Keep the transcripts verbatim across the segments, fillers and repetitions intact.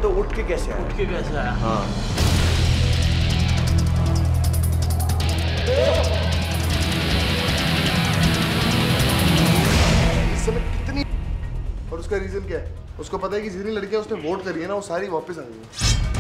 तो उठ के कैसे आया? उठ के कैसे आया? हाँ। इस समय कितनी और उसका रीजन क्या है? उसको पता है कि जितनी लड़कियां उसने वोट करी है ना वो सारी वापस आ गई।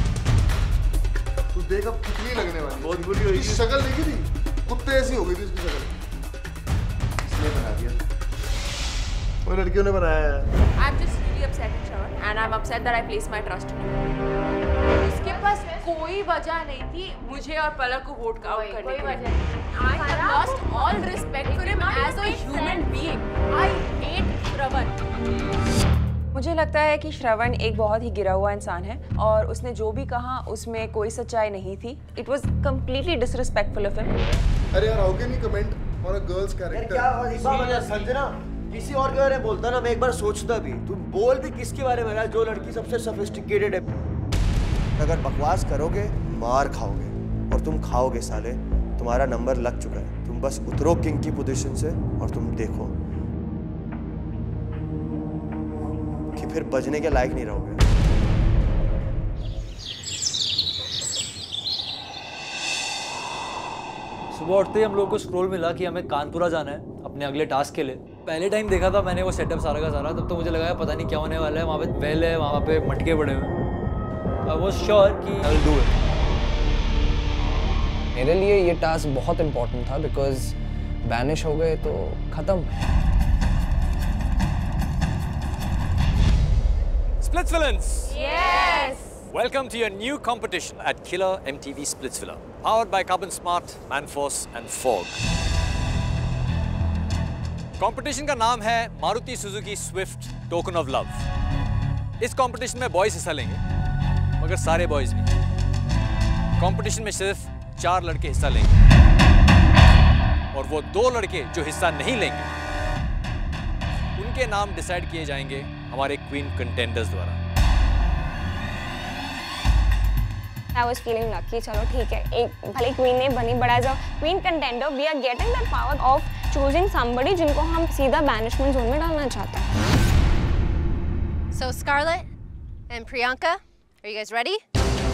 तू देख अब कितनी लगने वाली। बहुत बुरी हुई। शक्ल देखी थी, कुत्ते ऐसी हो गई थी उसकी शक्ल। इसने बना दिया, वो लड़कियों ने बनाया है। I'm just really upset in Shravan and I'm upset that I placed my trust in him. उसके पास कोई वजह नहीं थी मुझे और पलक को वोट आउट करने की। I have lost all respect for him as a human being. I hate Shravan. मुझे लगता है कि श्रवण एक बहुत ही गिरा हुआ इंसान है और उसने जो भी कहा उसमें कोई सच्चाई नहीं थी। It was completely disrespectful of him. अरे यार how can you comment on a girl's character? यार क्या संजना किसी और के बारे में बोलता ना मैं एक बार सोचता भी। तू बोल भी किसके बारे में रहा जो लड़की सबसे सोफिस्टिकेटेड है। अगर बकवास करोगे मार खाओगे और तुम खाओगे साले। तुम्हारा नंबर लग चुका है। तुम बस उतरो किंग की पोजीशन से और तुम देखो कि फिर बजने के लायक नहीं रहोगे। सुबह उठते ही हम लोगों को स्क्रॉल मिला कि हमें कानपुरा जाना है अपने अगले टास्क के लिए। पहले टाइम देखा था मैंने वो सेटअप सारा का सारा, तब तो मुझे लगा पता नहीं क्या होने वाला है। वहाँ पे वेल है, वहाँ पे मटके पड़े हुए। आई वाज श्योर कि आई विल डू इट। मेरे लिए ये टास्क बहुत इम्पोर्टेंट था बिकॉज बैनिश हो गए तो खत्म। Splitsvillans! Yes! Welcome to your new competition at Killer M T V Splitsvilla, powered by Carbon Smart, Manforce and Fog. Competition का नाम है Maruti Suzuki Swift token of love. इस कंपटीशन में बॉयज हिस्सा लेंगे, मगर सारे बॉयज नहीं। कंपटीशन में सिर्फ चार लड़के हिस्सा लेंगे और वो दो लड़के जो हिस्सा नहीं लेंगे उनके नाम डिसाइड किए जाएंगे हमारे क्वीन कंटेंडर्स द्वारा। I was feeling lucky. चलो ठीक है, एक भले क्वीन नहीं बनी, but as a queen contender, we are getting that power of choosing somebody जिनको हम सीधा banishment zone में डालना चाहते हैं। So Scarlett and Priyanka, are you guys ready?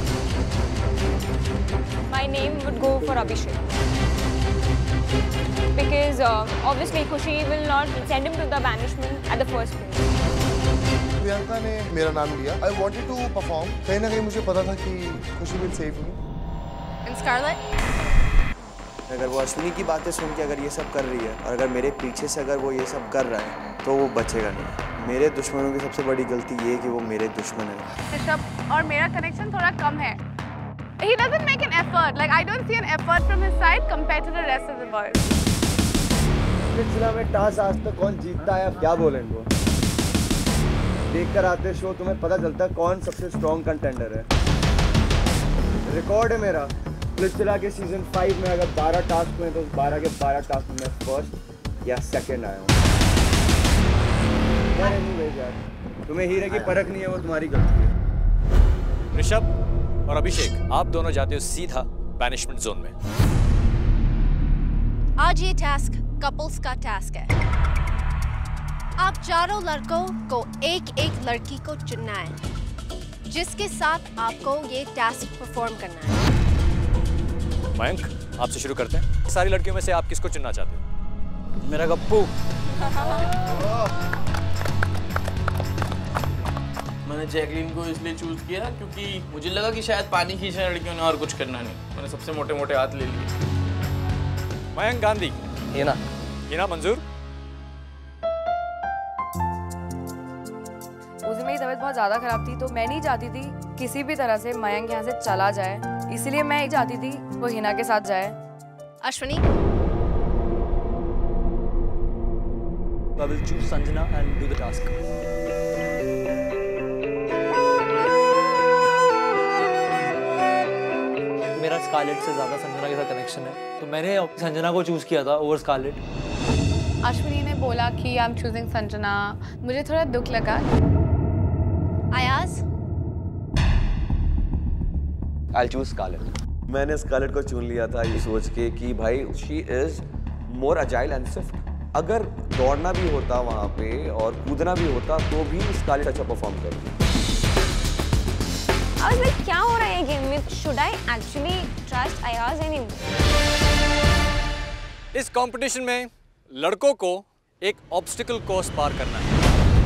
My name would go for Abhishek because uh, obviously Khushi will not send him to the banishment at the first place. Priyanka ने मेरा नाम लिया। I wanted to perform. कहीं ना कहीं मुझे पता था कि खुशी will save me. And Scarlett? अगर वो अश्विनी की बातें सुन के अगर ये सब कर रही है और अगर मेरे पीछे से अगर वो ये सब कर रहा है तो वो बचेगा नहीं। मेरे दुश्मनों की सबसे बड़ी गलती ये है कि वो मेरे दुश्मन है। ऋषभ और मेरा कनेक्शन थोड़ा कम है। He doesn't make an effort. Like I don't see an effort from his side compared to the rest of the boys. Splitsvilla में टास्क आज तक कौन जीतता है अब क्या बोलें इनको? देख कर आते शो तुम्हें पता चलता है कौन सबसे स्ट्रॉन्ग कंटेंडर है। रिकॉर्ड है मेरा स्प्लिट्सविला के सीजन फाइव में अगर बारह टास्क हुए तो उस बारह के बारह टास्क में फर्स्ट या सेकंड आया हूँ। यार एनीवेज यार, तुम्हें हीरे की परख नहीं है वो तुम्हारी गलती है। ऋषभ और अभिषेक, आप दोनों जाते हो सीधा बैनिशमेंट जोन में। आज ये टास्क कपल्स का टास्क है। आप चारों लड़कों को एक एक लड़की को चुनना है जिसके साथ आपको ये टास्क परफॉर्म करना है। मयंक, आपसे शुरू करते हैं। सारी लड़कियों में से आप किसको चुनना चाहते हो? मेरा गप्पू। मैंने जैकलीन को इसलिए चूज किया क्योंकि मुझे लगा कि शायद पानी खींचना है लड़कियों ने और कुछ करना नहीं। मैंने सबसे मोटे मोटे हाथ ले लिए। मयंक गांधी। हिना। हिना मंजूर। उस दिन मेरी तबीयत बहुत ज़्यादा ख़राब थी तो मैं नहीं चाहती थी किसी भी तरह से मयंक यहाँ से चला जाए, इसलिए मैं ही चाहती थी वो हिना के साथ जाए। Ashwini. I will choose Sanjana and do the task. मेरा स्कारलेट से ज़्यादा संजना के साथ कनेक्शन है तो मैंने संजना को चूज किया था ओवर स्कारलेट। अश्विनी ने बोला कि आई एम चूजिंग संजना, मुझे थोड़ा दुख लगा। अयाज। I'll choose Scarlett. मैंने स्कारलेट को चुन लिया था ये सोच के कि भाई she is more agile and swift. अगर दौड़ना भी होता वहाँ पे और कूदना भी होता तो भी स्कारलेट अच्छा परफॉर्म करती। I was like, क्या हो रहा है ये गेम में? Should I actually trust Ayaz anymore? इस कंपटीशन में लड़कों को एक ऑब्स्टिकल कोर्स पार करना है।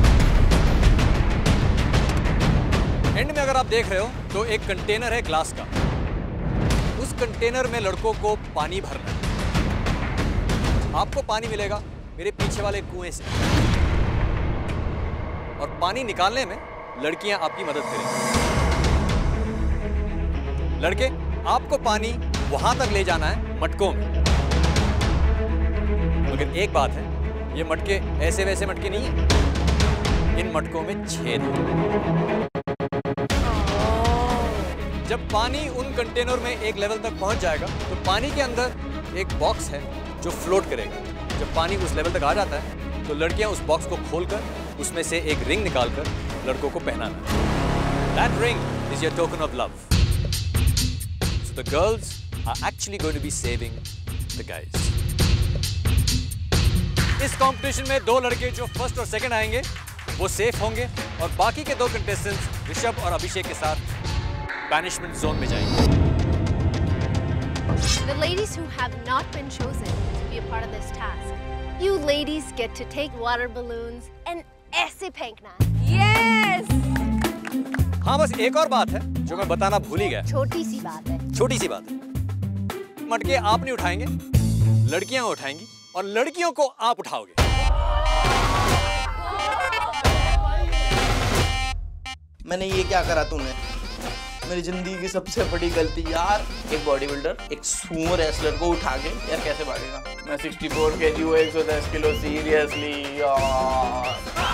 एंड में अगर आप देख रहे हो तो एक कंटेनर है ग्लास का। उस कंटेनर में लड़कों को पानी भरना है। आपको पानी मिलेगा मेरे पीछे वाले कुएं से, और पानी निकालने में लड़कियां आपकी मदद करेंगी। लड़के, आपको पानी वहां तक ले जाना है मटकों में। मगर एक बात है, ये मटके ऐसे वैसे मटके नहीं है, इन मटकों में छेद है। जब पानी उन कंटेनर में एक लेवल तक पहुंच जाएगा तो पानी के अंदर एक बॉक्स है जो फ्लोट करेगा। जब पानी उस लेवल तक आ जाता है तो लड़कियां उस बॉक्स को खोलकर उसमें से एक रिंग निकालकर लड़कों को पहनाना है। That ring is your token of love. So the girls are actually going to be saving the guys. इस कंपटीशन में दो लड़के जो फर्स्ट और सेकंड आएंगे वो सेफ होंगे, और बाकी के दो कंटेस्टेंट्स ऋषभ और अभिषेक के साथ बैनिशमेंट जोन में जाएंगे। The ladies who have not been chosen to be a part of this task, you ladies get to take water balloons and ऐसे फेंकना। Yes! हाँ, बस एक और बात है जो मैं बताना भूल ही गया। छोटी सी बात है। छोटी सी बात है। मटके आप नहीं उठाएंगे, लड़कियां उठाएंगी, और लड़कियों को आप उठाओगे। मैंने ये क्या करा तूने? मेरी जिंदगी की सबसे बड़ी गलती यार। एक बॉडी बिल्डर एक सुमो रेसलर को उठा के यार कैसे भागेगा? मैं चौंसठ केजी हूँ, एक सौ दस किलो, सीरियसली यार।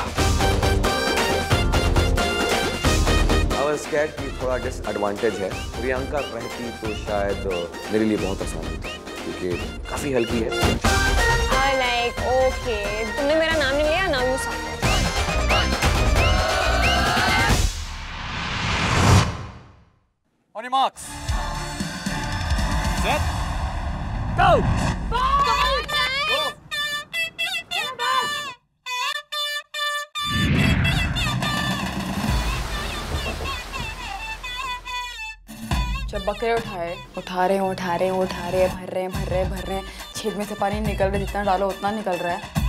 I was scared कि थोड़ा डिसएडवांटेज है। प्रियंका रहती तो शायद मेरे लिए बहुत आसान होता, क्योंकि काफी हल्की है। I like, okay, तुमने मेरा नाम नहीं लिया, now you suffer. On your marks. Set. Go. Come on, guys. जब बकरे उठाए उठा रहे हैं उठा रहे हैं उठा रहे हैं भर रहे हैं भर रहे हैं भर रहे हैं छेद में से पानी निकल रहा है, जितना डालो उतना निकल रहा है।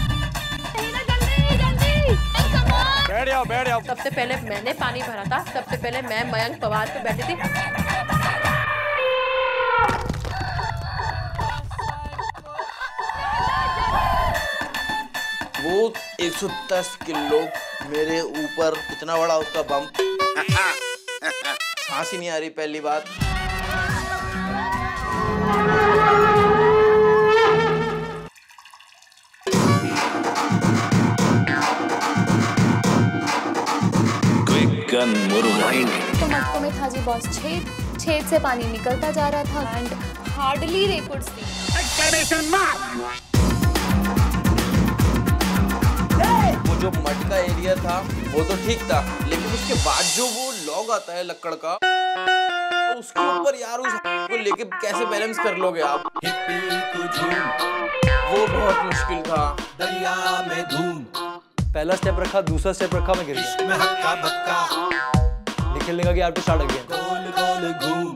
बैठ जाओ, बैठ जाओ। सबसे पहले मैंने पानी भरा था, सबसे पहले मैं मयंक पवार पे बैठी थी। वो एक सौ दस किलो मेरे ऊपर, इतना बड़ा उसका बम्प। सांस ही नहीं आ रही पहली बात। तो मटकों में था जी बॉस छेद, छेद से पानी निकलता जा रहा था and hardly they could see. वो जो मटका एरिया था वो तो ठीक था, लेकिन उसके बाद जो वो लॉग आता है लकड़ का, तो उसके ऊपर यार उस को लेके कैसे बैलेंस कर लोगे आप? वो बहुत मुश्किल था। दरिया में धूम। पहला स्टेप रखा, दूसरा स्टेप रखा, मैं गिर गया। निकलने का कि आपको स्टार्ट अगेन। गोल गोल घूम।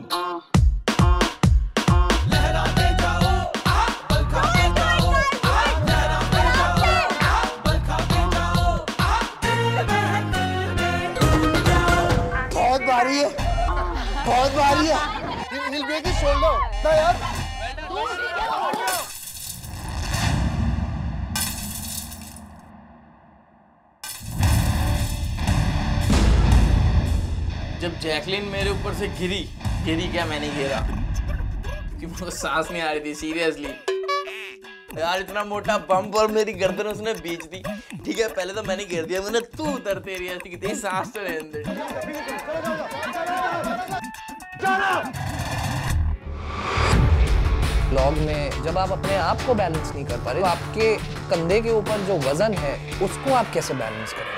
लहराते जाओ, बलखाते जाओ, लहराते जाओ, बलखाते जाओ। बहुत भारी है, बहुत भारी है। हिल गई कि छोड़ दो ना यार। जब जैकलिन मेरे ऊपर से गिरी गिरी क्या मैंने गिरा, क्योंकि मुझे सांस नहीं आ रही थी सीरियसली यार। इतना मोटा बम्प और मेरी गर्दन उसने बीच दी। ठीक है, पहले तो मैंने गिर दिया, मैंने तू उतर तेरी ऐसी की तेरी सांस तो रहने दे। लॉग में जब आप अपने आप को बैलेंस नहीं कर पा रहे, तो आपके कंधे के ऊपर जो वजन है उसको आप कैसे बैलेंस करें?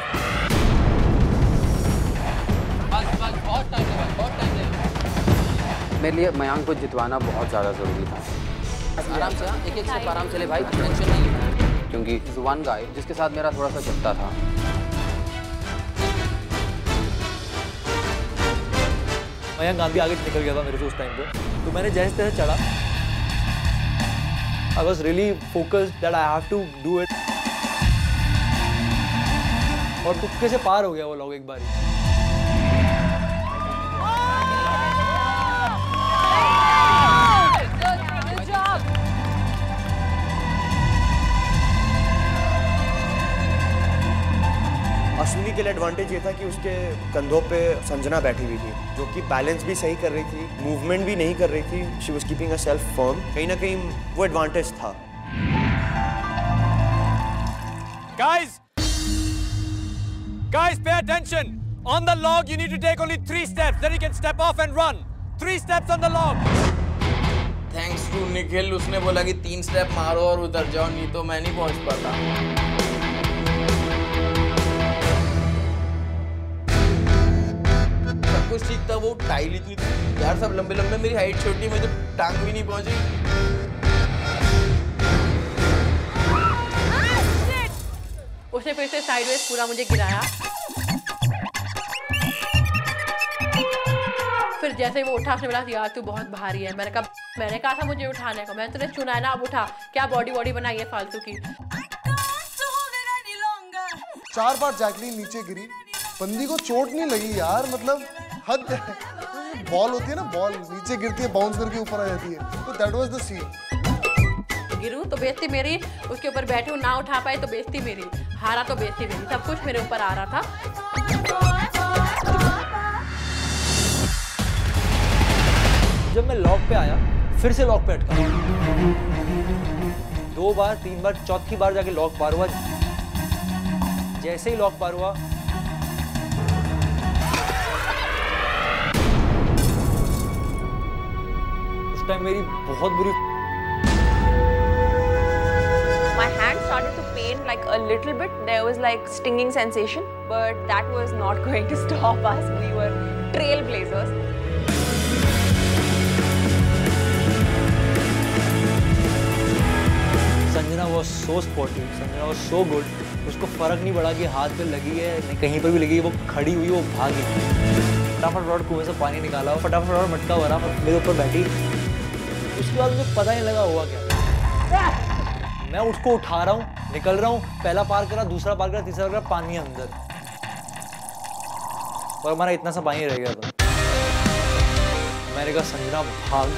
मेरे लिए मयंक को जितवाना बहुत ज़्यादा ज़रूरी था। आराम से, एक एक स्टेप आराम से ले भाई, टेंशन नहीं है, क्योंकि वन गाय जिसके साथ मेरा थोड़ा सा चलता था। मयंक गांधी आगे निकल गया था मेरे से उस टाइम पे, तो मैंने जैसे तैसे चढ़ा। I was really focused that I have to do it, और तुक्के से पार हो गया वो लोग एक बार ही। अश्विनी के लिए एडवांटेज ये था कि उसके कंधों पे संजना बैठी हुई थी, जो कि बैलेंस भी सही कर रही थी, मूवमेंट भी नहीं कर रही थी। She was keeping herself firm. कहीं ना कहीं वो एडवांटेज था। Guys, guys, pay attention. On the log, you need to take only three steps. Then you can step off and run. Three steps on the log. Thanks to Nikhil, उसने बोला कि तीन step मारो और उधर जाओ, नहीं तो मैं नहीं पहुंच पाता। सब कुछ ठीक था, वो टाइल इतनी थी यार, सब लंबे लंबे, मेरी हाइट छोटी, मुझे टांग भी नहीं पहुंची। उसने फिर से साइडवेज पूरा मुझे गिराया। फिर जैसे वो उठा, उसने बोला यार तू बहुत भारी है। मैंने कहा मैंने कहा था मुझे उठाने को, मैंने तुझे चुना है ना, अब उठा। क्या बॉडी बॉडी बनाई है फालतू की। चार बार जैकलीन नीचे गिरी, बंदी को चोट नहीं लगी यार, मतलब हद है। बॉल होती है ना, बॉल नीचे गिरती है, बाउंस करके ऊपर आ जाती है, तो दैट वाज द सीन। गिरूं तो बेइज्जती मेरी, उसके ऊपर बैठूं ना उठा पाए तो बेइज्जती मेरी, हारा तो बेइज्जती मेरी, सब कुछ मेरे ऊपर आ रहा था। जब मैं लॉक पे आया, फिर से लॉक पे अटका। दो बार, तीन बार, चौथी बार जाके लॉक पार हुआ। जैसे ही लॉक पार हुआ, उस टाइम मेरी बहुत बुरी। My hand started to pain like a little bit. There was like stinging sensation, but that was not going to stop us. We were trailblazers. Sanjana was so sporty, Sanjana was so good. उसको फर्क नहीं पड़ा कि हाथ पे लगी है, नहीं कहीं पर भी लगी है, वो खड़ी हुई, वो भागी। फटाफट रॉड कुएं से पानी निकाला, फटाफट रॉड मटका भरा, मेरे ऊपर बैठी। उसके बाद मुझे पता नहीं लगा हुआ क्या। मैं उसको उठा रहा हूँ, निकल रहा हूँ, पहला पार करा, दूसरा पार करा, तीसरा करा, पानी अंदर, और हमारा इतना सा पानी रह गया था। मैंने कहा संजना भाग।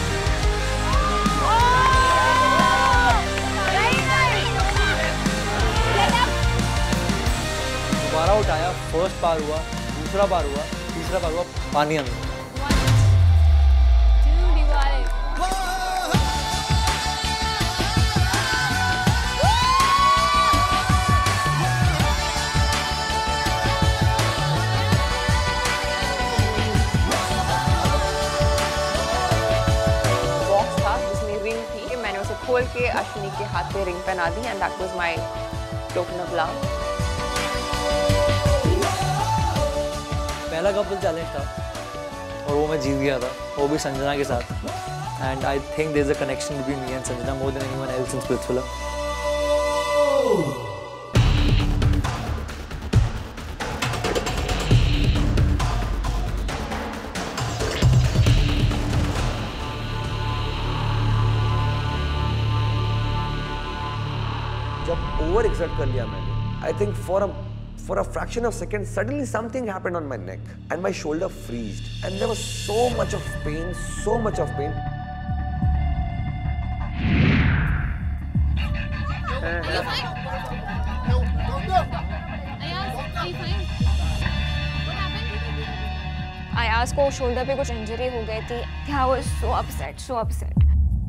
दोबारा उठाया, फर्स्ट पार हुआ, दूसरा पार हुआ, तीसरा पार हुआ, पानी अंदर। बॉक्स था जिसमें रिंग थी, मैंने उसे खोल के अश्विनी के हाथ पे रिंग पहना दी, and that was my token of love. पहला कपल चैलेंज था और वो मैं जीत गया था, वो भी संजना के साथ। And I think there is a connection between me and Sanjana more than anyone else in spiritual. जब ओवर एक्सर्ट कर लिया मैंने, I think for a For a fraction of a second, suddenly something happened on my neck and my shoulder freezed, and there was so much of pain, so much of pain. I asked को shoulder पे कुछ injury हो गई थी। I was so upset, so upset.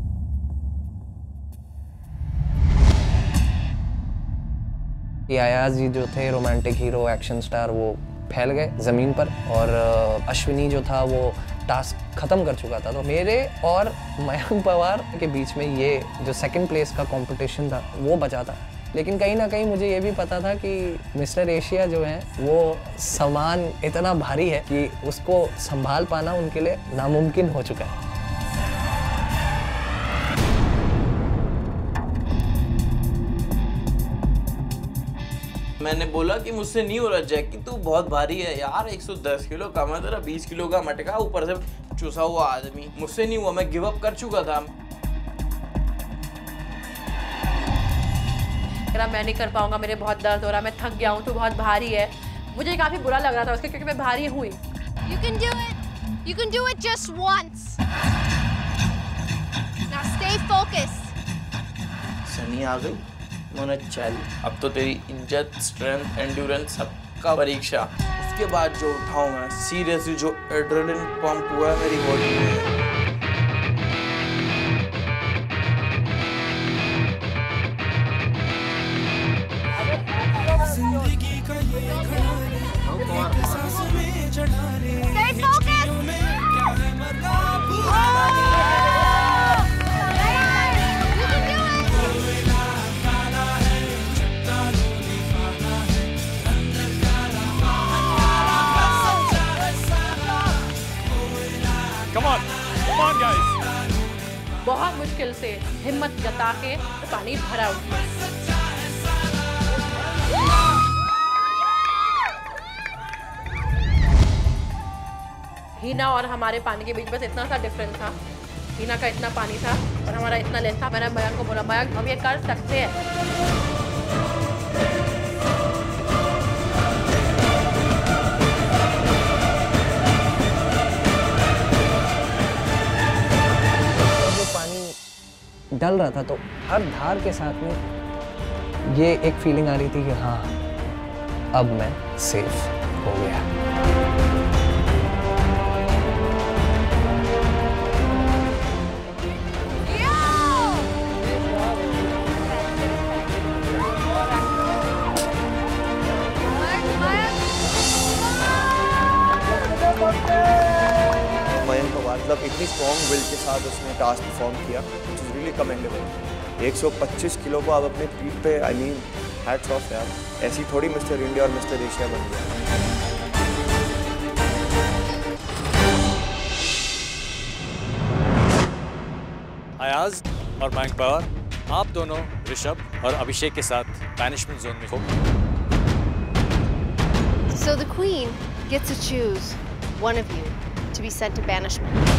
कि अयाज जी जो थे romantic hero, action star, वो फैल गए ज़मीन पर, और अश्विनी जो था वो टास्क ख़त्म कर चुका था। तो मेरे और मयंक पवार के बीच में ये जो सेकंड प्लेस का कंपटीशन था वो बचा था। लेकिन कहीं ना कहीं मुझे ये भी पता था कि मिस्टर एशिया जो है वो सामान इतना भारी है कि उसको संभाल पाना उनके लिए नामुमकिन हो चुका है। मैंने बोला कि मुझसे नहीं हो रहा जैकी, तू बहुत भारी है यार, एक सौ दस किलो कम है तेरा, बीस किलो का मटका, ऊपर से चूसा हुआ आदमी, मुझसे नहीं हुआ, मैं गिव अप कर चुका था। मैं नहीं कर पाऊंगा, मेरे बहुत दर्द हो रहा है, मैं थक गया हूँ, तू बहुत भारी है। मुझे काफी बुरा लग रहा था उसके, क्योंकि मैं भारी हुई। You can do it. You can do it just once. Now stay focused. Sunny आ गई, मैंने चल अब तो तेरी इज्जत, स्ट्रेंथ, एंड्योरेंस सबका परीक्षा। उसके बाद जो उठाऊं मैं, सीरियसली जो एड्रेनलिन पंप हुआ है मेरी बॉडी में। बहुत मुश्किल से हिम्मत जता के पानी भरा उठा। हीना और हमारे पानी के बीच बस इतना सा डिफरेंस था। हीना का इतना पानी था और हमारा इतना लेस था। मैंने मयंक को बोला, मयंक हम ये कर सकते हैं। डल रहा था तो हर धार के साथ में ये एक फीलिंग आ रही थी कि हाँ अब मैं सेफ हो गया। मयंक पवार मतलब इतनी स्ट्रॉन्ग विल के साथ उसने टास्क परफॉर्म किया, व्हिच इज रियली कमेंडेबल। एक सौ पच्चीस किलो को आप अपने पीठ पे, आई मीन हैट्स ऑफ यार, ऐसी थोड़ी मिस्टर इंडिया और मिस्टर एशिया बन गया। अयाज और मयंक पवार, आप दोनों ऋषभ और अभिषेक के साथ बैनिशमेंट जोन में हो। So the queen gets to choose one of you to be sent to banishment.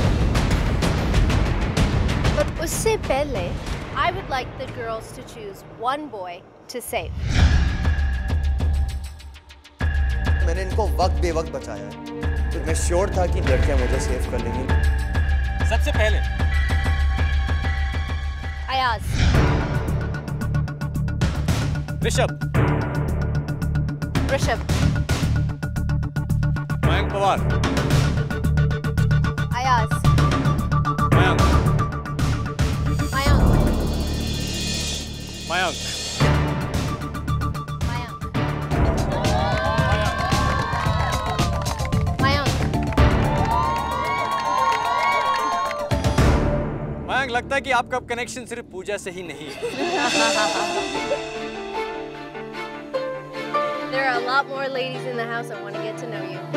But usse pehle, I would like the girls to choose one boy to save. मैंने इनको वक्त बेवक्त बचाया है, तो मैं श्योर था कि लड़कियां मुझे सेव कर लेंगी। सबसे पहले अयाज, ऋषभ, ऋषभ, मयंक पवार, अयाज, मयंक, मयंक, मयंक, मयंक, लगता है कि आपका कनेक्शन सिर्फ पूजा से ही नहीं है। There are a lot more ladies in the house that want to get to know you.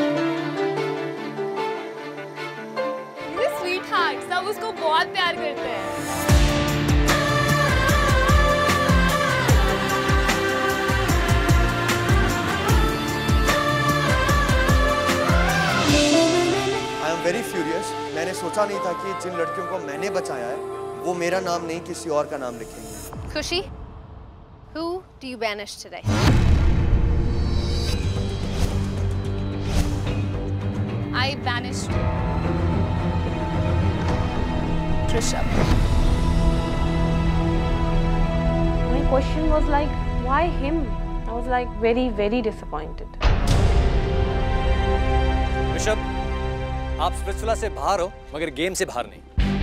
ये sweetheart, सब उसको बहुत प्यार करते हैं। I am very furious. मैंने सोचा नहीं था कि जिन लड़कियों को मैंने बचाया है वो मेरा नाम नहीं किसी और का नाम लिखेंगे। Kushi, who do you banish today? I banish Rishabh. My question was like, why him? I was like very, very disappointed. Rishabh, आप स्पिरिचुअला से बाहर हो मगर गेम से बाहर नहीं।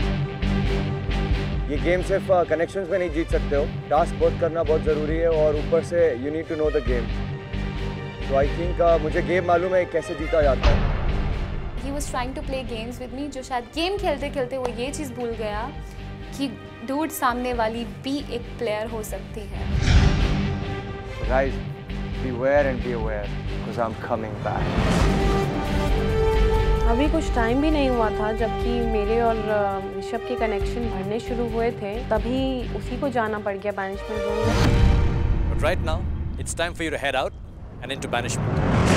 ये गेम सिर्फ कनेक्शंस में नहीं जीत सकते हो, टास्क बहुत करना बहुत ज़रूरी है और ऊपर से you need to know the game. तो आई थिंक मुझे गेम मालूम है कैसे जीता जाता है। He was trying to play games with me, जो शायद गेम खेलते खेलते वो ये चीज़ भूल गया कि डूड सामने वाली भी एक प्लेयर हो सकती है। Guys, beware and be aware, because I'm coming back. अभी कुछ टाइम भी नहीं हुआ था जबकि मेरे और ऋषभ के कनेक्शन बढ़ने शुरू हुए थे, तभी उसी को जाना पड़ गया बैनिशमेंट जोन में। But right now, it's time for you to head out and into banishment.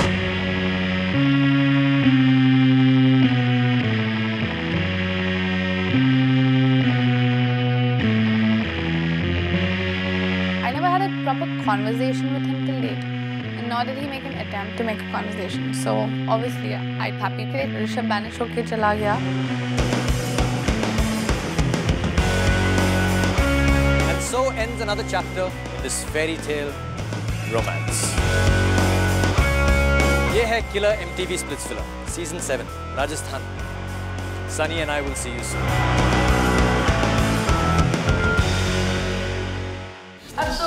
I never had a proper conversation with him till date, and nor did he make an attempt to make a conversation. So obviously, I'm happy कि Rishabh banish होके चला गया. And so ends another chapter in this fairy tale romance. ये है Killer M T V Splitsvilla, Season seven, Rajasthan. Sunny and I will see you soon. अब तो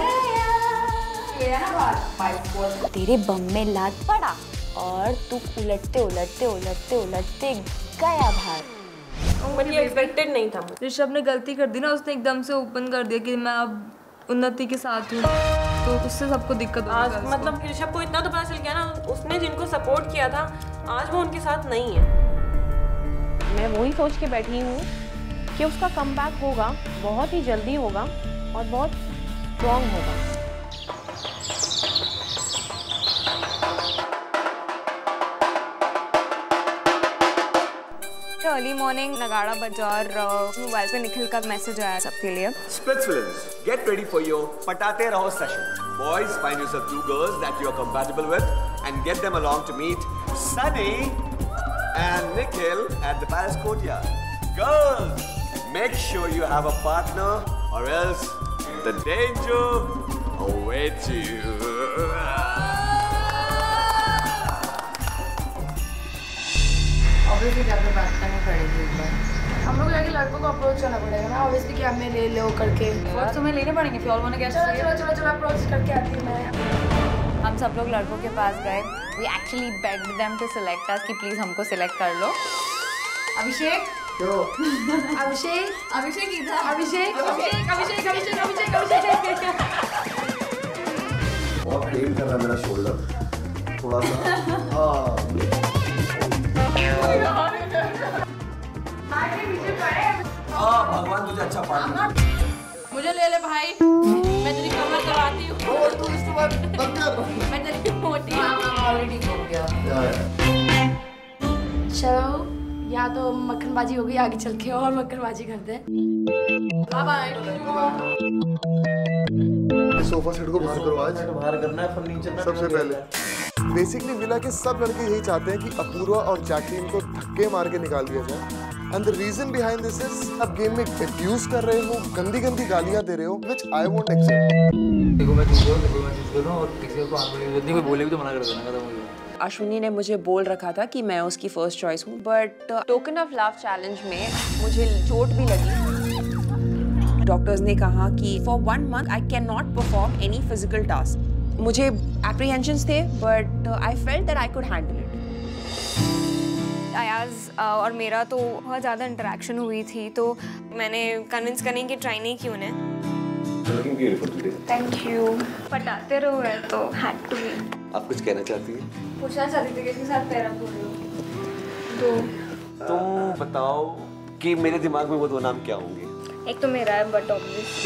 गया तेरे बम में लात पड़ा और तू उलटते उलटते उलटते उलटते गया बाहर. मुझे एक्सपेक्टेड नहीं था. ऋषभ ने गलती कर दी ना, उसने एकदम से ओपन कर दिया कि मैं अब उन्नति के साथ हूँ, तो उससे सबको दिक्कत हो आज मतलब ऋषभ को इतना तो पता चल गया ना, उसने जिनको सपोर्ट किया था आज वो उनके साथ नहीं है. मैं वही सोच के बैठी हूँ कि उसका कमबैक होगा, बहुत ही जल्दी होगा और बहुत स्ट्रॉन्ग होगा. अर्ली मॉर्निंग नगाड़ा बजा और मोबाइल पे निखिल का मैसेज आया सबके लिए. Splitsvillans, get ready for your Patate Raho session. Boys, find yourself two girls that you are compatible with and get them along to meet Sunny and Nikhil at the Palace Courtyard. Girls, make sure you have a partner or else the danger awaits you. Obviously जाके बात करनी पड़ेगी एक बार. हम लोग जाके लड़कों को अप्रोच करना पड़ेगा ना, ऑब्वियसली कि हमें ले लो करके. और तुम्हें लेने पड़ेंगे फिर. ऑलमोस्ट कैसे चलो चलो चलो चलो अप्रोच करके आती हूँ मैं. हम सब लोग लड़कों के पास गए. We actually begged them to select us कि प्लीज हमको सिलेक्ट कर लो. अभिषेक क्यों? अभिषेक अभिषेक इधर. अभिषेक अभिषेक अभिषेक अभिषेक अभिषेक अभिषेक बहुत पेन कर रहा है मेरा शोल्डर थोड़ा सा. हाँ हाँ भगवान तुझे अच्छा पार्टनर. मुझे ले ले भाई, मैं तेरी कमर दबाती हूँ. मैं तेरी मोटी ऑलरेडी हो गया. चलो या तो मक्खनबाजी होगी आगे चल के, और मक्खनबाजी करते हैं. Bye bye. सोफा सेट को बाहर करो. आज बाहर करना है फर्नीचर सबसे पहले. बेसिकली विला के सब लड़के यही चाहते हैं कि अपूर्वा और जैकलीन को धक्के मार के निकाल दिया जाए. And the reason behind this is आप गेम में अब्यूज कर रहे हो, गंदी गंदी गालियां दे रहे हो, व्हिच आई वोंट एक्सेप्ट. देखो मैं तुझे देखो मैं चूज कर रहा हूं और किसी को आंसर नहीं कोई बोले भी तो मना कर देना खत्म हो गया. अश्विनी ने मुझे बोल रखा था कि मैं उसकी फर्स्ट चॉइस हूँ, but token of love challenge में मुझे चोट भी लगी. डॉक्टर्स ने कहा कि for one month I can not perform any physical task. मुझे एप्रीहेंशंस थे but I felt that I could handle it. Ayaz और मेरा तो बहुत ज़्यादा इंटरेक्शन हुई थी, तो मैंने कन्विंस करने की ट्राई नहीं की उन्हें. Thank you. पटाते रहो है तो हैड टू बी. आप कुछ कहना चाहती हैं? पूछना चाहती थी किसके साथ पैर रखो रहे हो. तो तुम बताओ कि मेरे दिमाग में वो दो नाम क्या होंगे? एक तो मेरा है बट ऑब्वियस.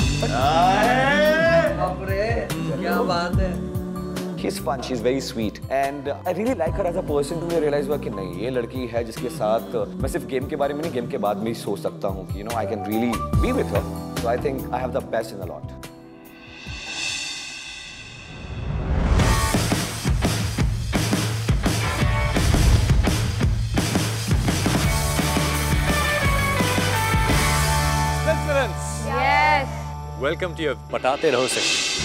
बाप रे क्या बात है. She's fun, she's very sweet and I really like her as a person. मुझे realize हुआ कि नहीं ये लड़की है जिसके साथ मैं सिर्फ गेम के बारे में नहीं, गेम के बाद भी सोच सकता हूँ कि you know I can really be with her. So I think I have the best in a lot. Splitsvillans, Yes. welcome to your पटाते रहो सेक्शन.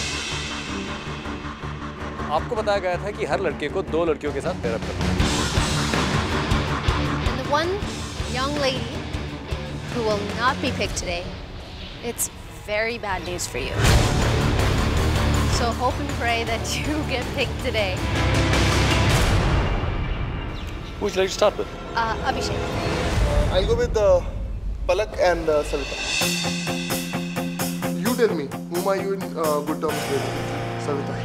आपको बताया गया था कि हर लड़के को दो लड़कियों के साथ पेयर अप करना है. And the one young lady who will not be picked today, it's very bad news for you. So hope and pray that you get picked today. Who would you like to start with? Uh, Abhishek. Uh, I'll go with uh, Palak and uh, Savita. You tell me, whom are you in uh, good terms with? Savita.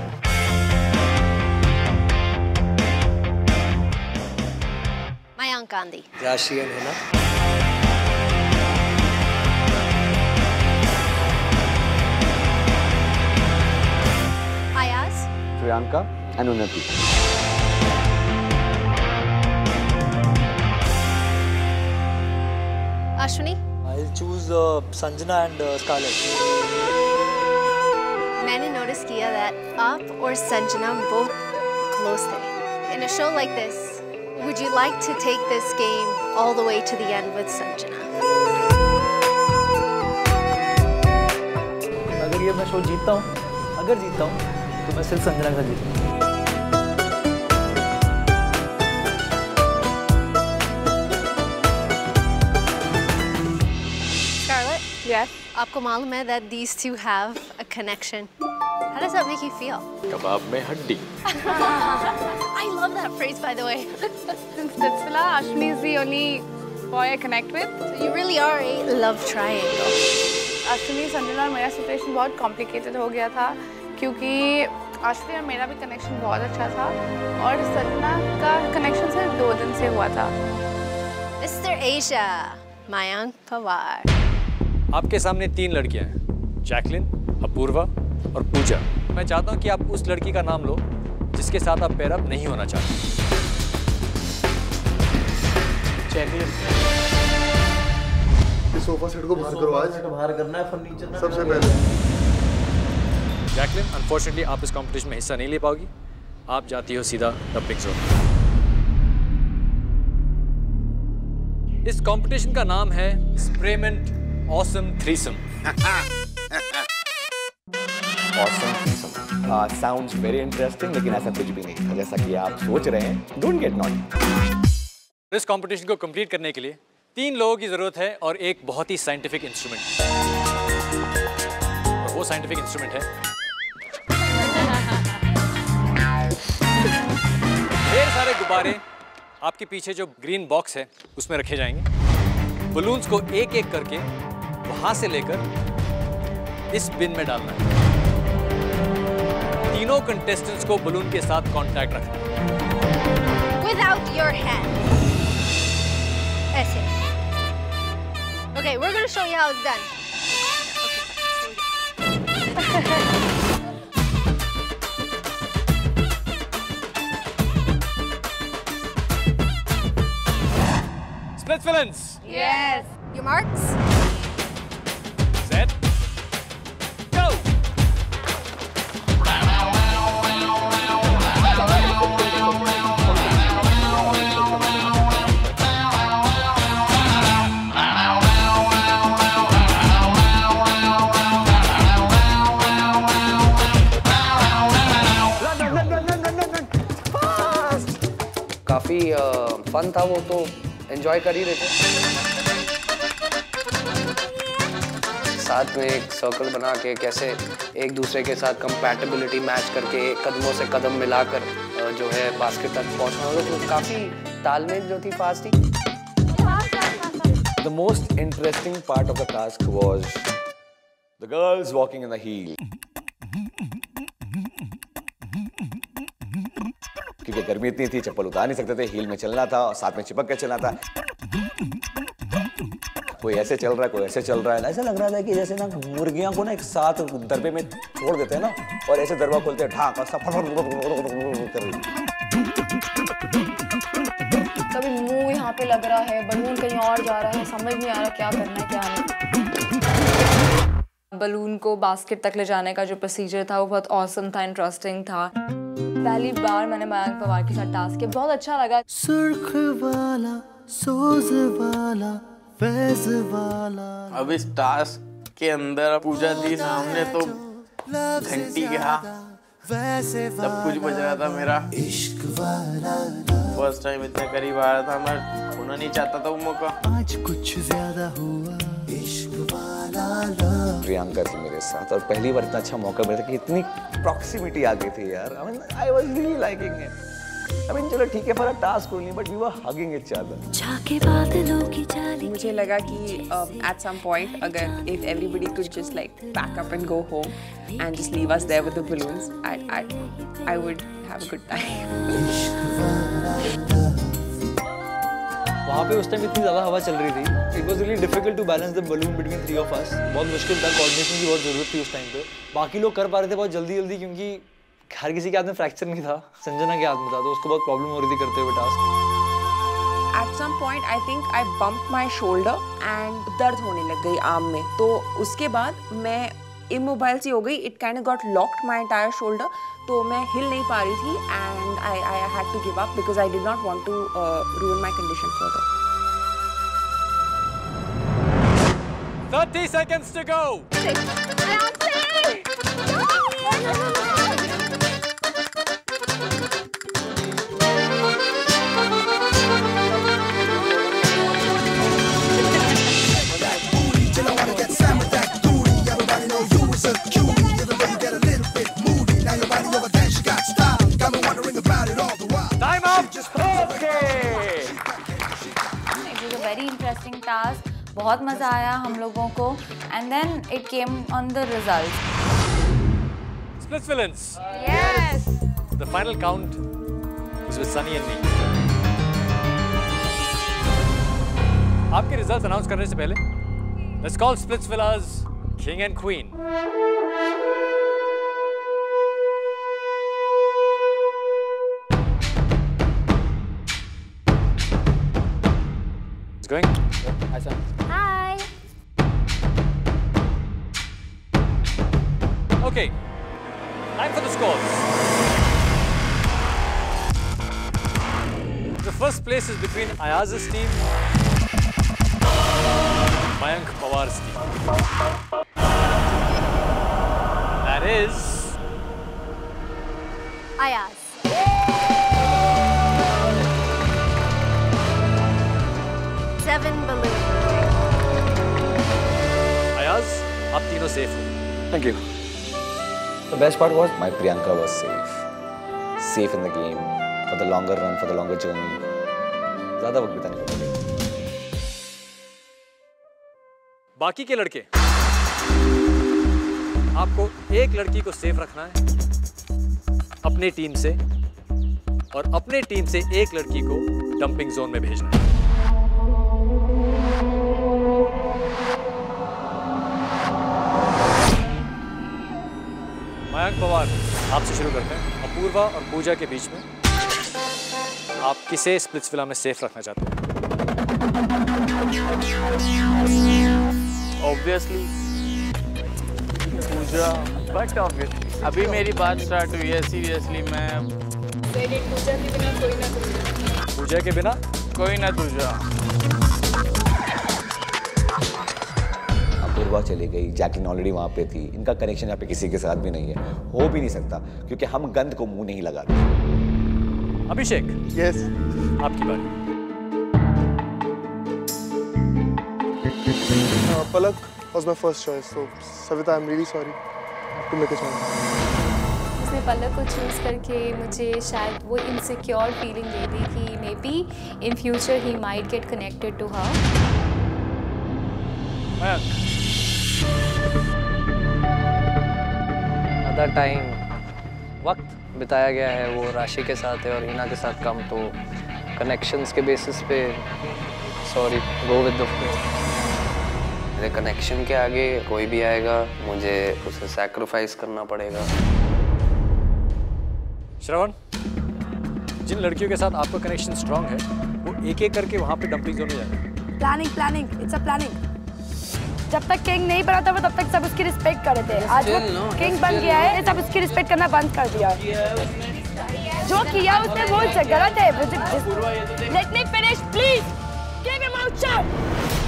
Mayank Gandhi. राशियन है ना. Ayaz. Priyanka and Unnati. Ashwini? I'll choose uh, Sanjana and uh, Scarlett. मैंने notice किया that आप और Sanjana both close थे. In a show like this, would you like to take this game all the way to the end with Sanjana? अगर ये मैं show जीतता हूँ, अगर जीतता हूँ, तो मैं सिर्फ संजना का जीतूँ। Scarlett? Yes? आपको मालूम है that these two have a connection. How does that make you feel? कबाब में हड्डी। I love that phrase, by the way. Since Titsila, Ashwini is the only boy I connect with. So you really are a love triangle. Ashwini, Sanjana और मेरा situation बहुत complicated हो गया था क्योंकि अश्विनी और मेरा भी कनेक्शन बहुत अच्छा था और संजना का कनेक्शन सिर्फ दो दिन से हुआ था। Mister Asia, Mayank Pawar. आपके सामने तीन लड़कियां हैं, जैकलिन, अपूर्वा और पूजा। मैं चाहता हूं कि आप उस लड़की का नाम लो जिसके साथ आप पेयर अप नहीं होना चाहते। जैकलिन। इस सोफा सेट को बाहर करो आज। बाहर करना है फर्नीचर ना। सबसे पहले। जैकलिन, अनफॉर्चुनेटली आप इस कंपटीशन में हिस्सा नहीं ले पाओगी। आप जाती हो सीधा डबिंग जोन। इस कंपटीशन का नाम है स्प्रेमेंट awesome threesome. Awesome threesome. Uh, sounds very interesting, लेकिन ऐसा कुछ भी नहीं था जैसा कि आप सोच रहे हैं। Don't get naughty. इस कंपटीशन को कंप्लीट करने के लिए तीन लोगों की जरूरत है और एक बहुत ही साइंटिफिक इंस्ट्रूमेंट। और वो साइंटिफिक इंस्ट्रूमेंट है ढेर सारे गुब्बारे। आपके पीछे जो ग्रीन बॉक्स है उसमें रखे जाएंगे। बलून्स को एक एक करके वहां से लेकर इस बिन में डालना है। तीनों कंटेस्टेंट्स को बलून के साथ कांटेक्ट रखना है। Without your hand. ऐसे। Okay, we're going to show you how it's done. Split villains. Yes. Your marks? Set. Go. काफ़ी फन था, वो तो एंजॉय कर ही रहे थे। साथ में एक सर्कल बना के कैसे एक दूसरे के साथ कंपैटिबिलिटी मैच करके कदमों से कदम मिलाकर जो है बास्केट तक पहुंचना, तो काफ़ी तालमेल जो थी फास्ट थी। The most interesting part of the task was the girls walking in the heel. क्योंकि गर्मी इतनी थी, चप्पल उतार नहीं सकते थे, हील में चलना था और साथ में चिपक के चलना था। कोई ऐसे चल रहा है, कोई ऐसे चल रहा है। ऐसा लग रहा था कि जैसे ना मुर्गियां को ना एक साथ दरबे में छोड़ देते हैं ना, और ऐसे दरवा खोलते हैं ढाक और सब कर रही। कभी मुंह यहाँ पे लग रहा है, बलून कहीं और जा रहा है, समझ नहीं आ रहा क्या करना है क्या नहीं। बलून को बास्केट तक ले जाने का जो प्रोसीजर था वो बहुत ऑसम था, इंटरेस्टिंग था। पहली बार मैंने मयंक पवार के साथ टास्क किया, बहुत अच्छा लगा। सुर्ख वाला, सोज वाला, फैज वाला। अब इस टास्क के अंदर पूजा दी सामने तो घंटी के सब कुछ बज रहा था मेरा। इश्क वाला फर्स्ट टाइम इतने करीब आ रहा था, मैं होना नहीं चाहता था वो मौका। आज कुछ ज्यादा हुआ, इश्क वाला प्रियंका थी मेरे साथ और पहली बार इतना अच्छा मौका मिला था कि इतनी प्रॉक्सिमिटी आ गई थी यार। I mean I was really liking it. I mean चलो ठीक है for a task only, but we were hugging each other. झाके बादलों की चाली। मुझे लगा कि एट सम पॉइंट अगर if everybody could just like pack up and go home and just leave us there with the balloons, I I I would have a good time. वहाँ पे उस टाइम इतनी ज़्यादा हवा चल रही थी, it was really difficult to balance the balloon between three of us. बहुत मुश्किल था, कोऑर्डिनेशन की बहुत ज़रूरत थी उस टाइम पे। बाकी लोग कर पा रहे थे बहुत जल्दी जल्दी क्योंकि हर किसी के हाथ में फ्रैक्चर नहीं था, संजना के हाथ में था, तो उसको बहुत प्रॉब्लम हो रही थी करते हुए task. At some point I think I bumped my shoulder and दर्द होने लग गई आर्म में, तो उसके बाद मैं immobile सी हो गई. It kind of got locked my entire shoulder, तो मैं हिल नहीं पा रही थी and I I had to give up because I did not want to uh, ruin my condition further. thirty seconds to go. Time up. Okay. It was a very interesting task. बहुत मजा आया हम लोगों को. And then it came on the results. Splitsvillains. Yes. The final count was with Sunny and me. आपके result announce करने से पहले let's call Splitsvillas King and Queen. It's going. Hi, son. Hi. Okay. Time for the scores. The first place is between Ayaz's team and Mayank Pawar's team. That is Ayaz. Seven balloons. Ayaz, आप तीनों safe हो. Thank you. The best part was my Priyanka was safe. Safe in the game. For the longer run, for the longer journey. ज़्यादा वक्त बिताने को मिलेगा. बाकी के लड़के, आपको एक लड़की को सेफ रखना है अपनी टीम से और अपने टीम से एक लड़की को डंपिंग जोन में भेजना है. मयंक पवार, आपसे शुरू करते हैं. अपूर्वा और पूजा के बीच में आप किसे स्प्लिट्सविला में सेफ रखना चाहते हैं? Obviously पूजा, but obviously अभी मेरी बात स्टार्ट हुई है. सीरियसली मैं पूजा के बिना कोई ना कोई पूजा के बिना कोई ना दूजा. अपूर्वा चली गई, जैकलिन ऑलरेडी वहाँ पे थी. इनका कनेक्शन यहाँ पे किसी के साथ भी नहीं है, हो भी नहीं सकता क्योंकि हम गंद को मुंह नहीं लगाते. अभिषेक. यस. आपकी बारी. Uh, Palak was my first choice, so Savita, I'm really sorry. I have to make a choice. उसने पलक को चूज करके मुझे शायद वो इनसिक्योर फीलिंग दे दी कि maybe in future he might get connected to her. आधा टाइम वक्त बिताया गया है वो राशि के साथ है और हिना के साथ कम, तो कनेक्शंस के बेसिस पे sorry, go with the flow. मेरे कनेक्शन के आगे कोई भी आएगा मुझे उसे सैक्रिफाइस करना पड़ेगा. श्रवण, जिन लड़कियों के साथ आपका कनेक्शन स्ट्रांग है वो एक एक करके वहाँ पे डंपिंग जोन में जाएगा. Planning planning it's a planning. जब तक किंग नहीं बना था वो तब तक सब उसकी रिस्पेक्ट कर रहे थे. आज वो किंग बन गया है, सब उसकी रिस्पेक्ट करना बंद कर दिया. जो किया उसने वो गलत है. Let me finish please. Give him out shot.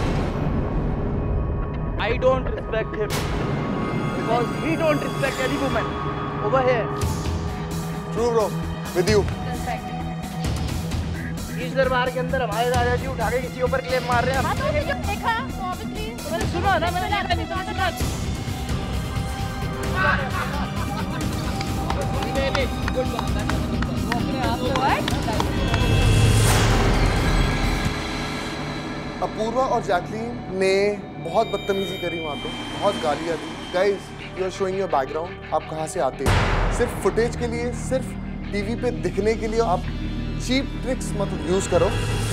I don't respect him because he don't respect any woman over here. True bro, with you. इस दरबार के अंदर हमारे राजा जी उठा के किसी ऊपर क्लेम मार रहे हैं. आपने जब देखा तो ऑब्वियसली मैंने सुना ना, मैंने नहीं सुना. अपूर्वा और जैकलीन ने बहुत बदतमीजी करी वहाँ पे, बहुत गालियाँ दी. Guys, you are showing your background. आप कहाँ से आते हैं? सिर्फ फुटेज के लिए, सिर्फ टीवी पे दिखने के लिए आप चीप ट्रिक्स मत यूज करो.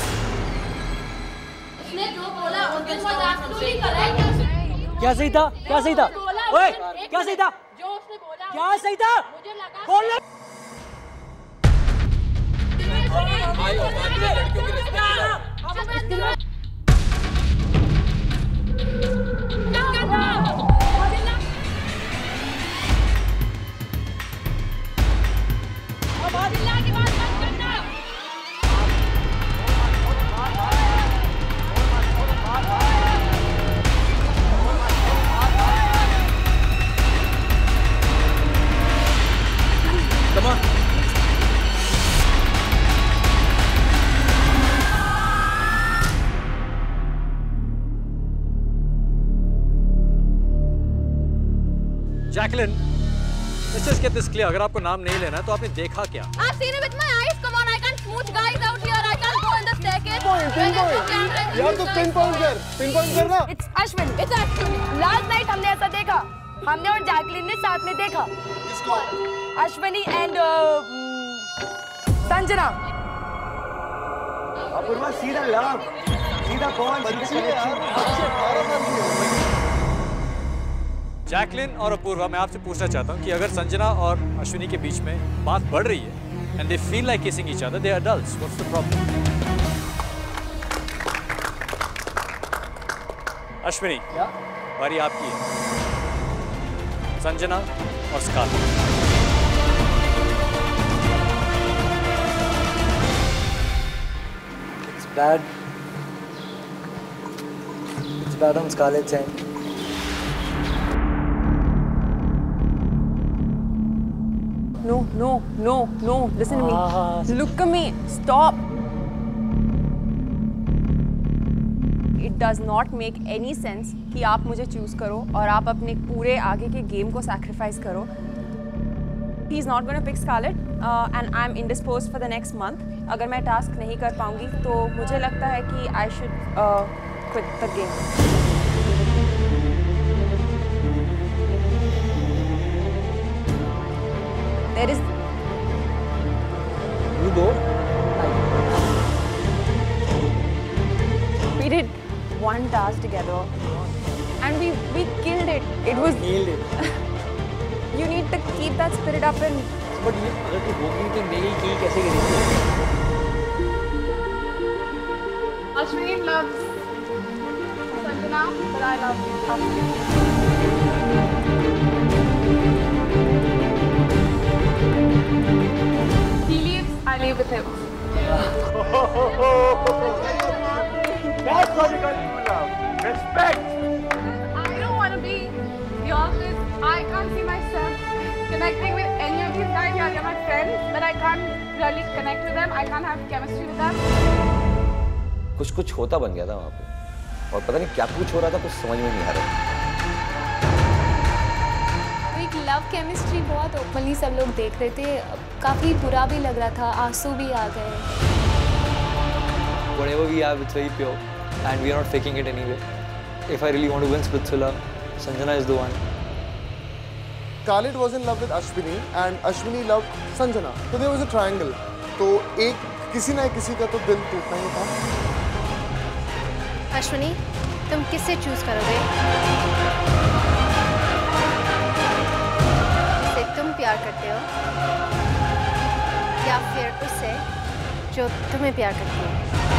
इसने जो बोला उनके साथ एब्सोल्युटली करेक्ट. क्या सही था? क्या सही था? ओए, क्या सही था? जो उसने बोला क्या सही था? मुझे लगा बोलना भाई और बाकी लड़कियों के respect Come on. Jacqueline, let's just get this clear. अगर आपको नाम नहीं लेना है तो आपने देखा क्या? I've seen it with my eyes. Come on, I can't smooth guys out here. I can't go in the staircase. Pinpoint. यार तो pinpoint कर, pinpoint कर ना. It's Ashwin. It's Ashwin. Last night हमने ऐसा देखा. हमने और जैकलिन ने साथ में देखा. किसको? अश्विनी and संजना. अपूर्वा सीधा लव, सीधा कौन? बच्ची है यार. अठारह साल की है. जैकलिन और अपूर्वा, मैं आपसे पूछना चाहता हूँ कि अगर संजना और अश्विनी के बीच में बात बढ़ रही है and they feel like kissing each other, they are adults. What's the problem? Ashwini, बारी आपकी है. संजना और Scarlett. It's bad. It's bad on Scarlett's end. No, no, no, no. Listen to me. Look at me. Stop. It does not make any sense कि आप मुझे choose करो और आप अपने पूरे आगे के गेम को सैक्रिफाइस करो. He is not going to pick Scarlett uh, and I'm indisposed for the next month. अगर मैं टास्क नहीं कर पाऊंगी तो मुझे लगता है कि I should uh, quit the game. There is. You go. We did one task together, and we we killed it. It was. Nailed it. You need to keep that spirit up and. But ये अगर तू होगी तो मेरी की कैसे करेगी? Ashwini loves Sanjana, but I love Ashwini. He leaves, I leave with him. That's what you got to love. Respect. I don't want to be the office. I can't see myself connecting with any of these guys. Yeah, they're my friends, but I can't really connect with them. I can't have chemistry with them. कुछ कुछ होता बन गया था वहाँ पे और पता नहीं क्या कुछ हो रहा था, कुछ समझ में नहीं आ रहा. एक लव केमिस्ट्री बहुत ओपनली सब लोग देख रहे थे. काफ़ी बुरा भी लग रहा था, आंसू भी आ गए. Whatever we have, it's very pure, and we are not faking it anyway. If I really want to win Splitsvilla, Sanjana is the one. Scarlett was in love with Ashwini and Ashwini loved Sanjana. So there was a triangle. तो एक किसी ना किसी का तो दिल टूटना ही था. अश्विनी, तुम किसे चूज करोगे? जिससे तुम प्यार करते हो या फिर उससे जो तुम्हें प्यार करती है?